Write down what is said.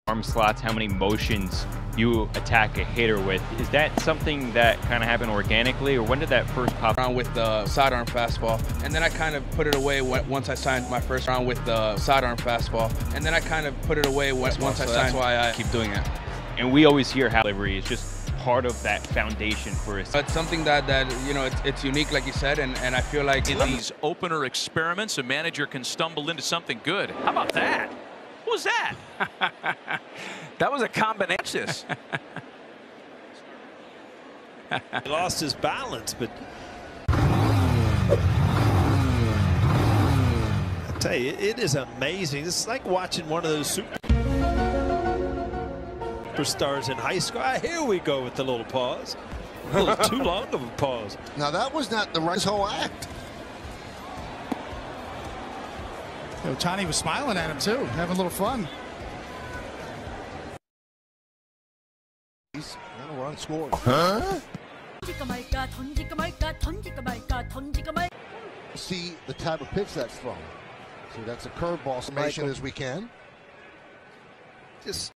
arm slots, how many motions you attack a hitter with. Is that something that kind of happened organically, or when did that first pop? Around with the sidearm fastball, and then I kind of put it away once I signed my first round with the sidearm fastball, and then I kind of put it away once I signed. That's why I keep doing it. And we always hear how delivery is just part of that foundation for us. It's something that you know, it's unique, like you said, and I feel like in these opener experiments, a manager can stumble into something good. How about that? What was that? That was a combination. He lost his balance, but I tell you, it is amazing. It's like watching one of those superstars in high school. Here we go with the little pause. A little too long of a pause. Now that was not the right whole act. Ohtani was smiling at him too, having a little fun. He's gonna run score. Huh? See the type of pitch that's thrown. So that's a curveball summation as we can. Just